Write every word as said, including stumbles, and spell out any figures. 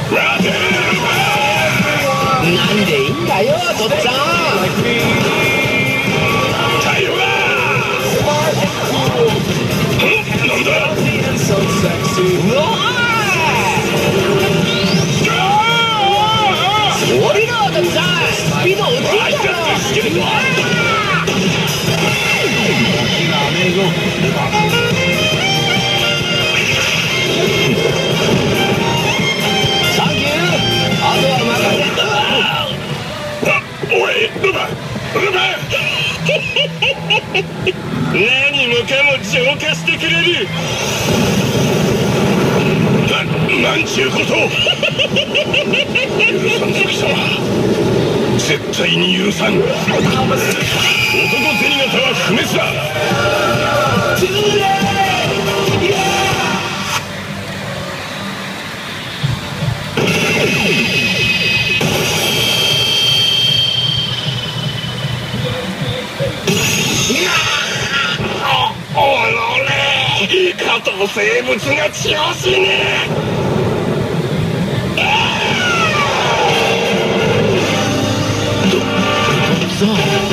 なんでいいんだよとっつぁん。太陽だ。なんだ。うわー、降りろとっつぁん。スピード落ちるだろ。サンキュー。あとは任せた。おい、ルパン、ルパン何もかも浄化してくれる。な、なんちゅうことを。許さんぞ貴様、絶対に許さん。男銭形は不滅だ。おのれ、加藤生物が調子ねえ。ど、どっさん。